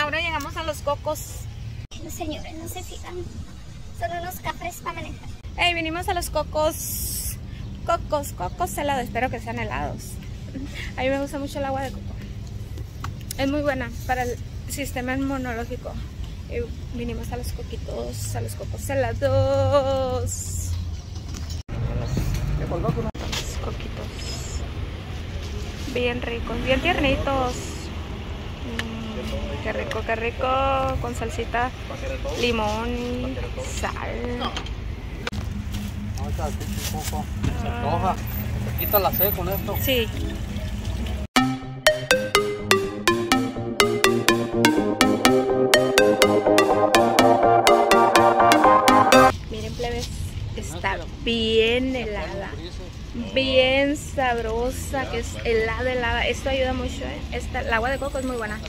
ahora llegamos a Los Cocos. Los señores no se fijan. Son unos cafés para manejar. Hey, vinimos a Los Cocos. Cocos helados. Espero que sean helados. A mí me gusta mucho el agua de coco. Es muy buena para el sistema inmunológico. Y vinimos a los coquitos, a los cocos helados. Los coquitos. Bien ricos, bien tiernitos. Qué rico, qué rico. Con salsita, limón y sal. Se antoja. Se quita la sed con esto. Sí. Miren, plebes, está bien helada, bien sabrosa, que es helada. Esto ayuda mucho, ¿eh? El agua de coco es muy buena.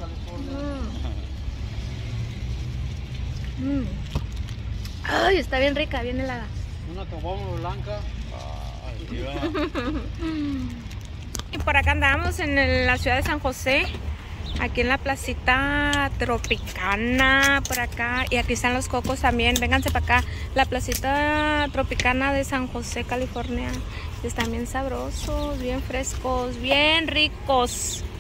Ay, está bien rica, bien helada. Una caguama blanca. Y por acá andamos en la ciudad de San José, aquí en la placita Tropicana, por acá, y aquí están los cocos también. Vénganse para acá, la placita Tropicana de San José, California. Están bien sabrosos, bien frescos, bien ricos.